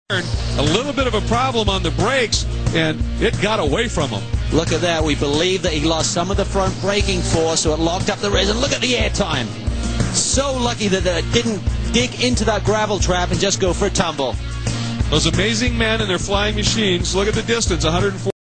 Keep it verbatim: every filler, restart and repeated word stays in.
A little bit of a problem on the brakes, and it got away from him. Look at that. We believe that he lost some of the front braking force, so it locked up the rear. And look at the air time. So lucky that it didn't dig into that gravel trap and just go for a tumble. Those amazing men and their flying machines. Look at the distance, one hundred four.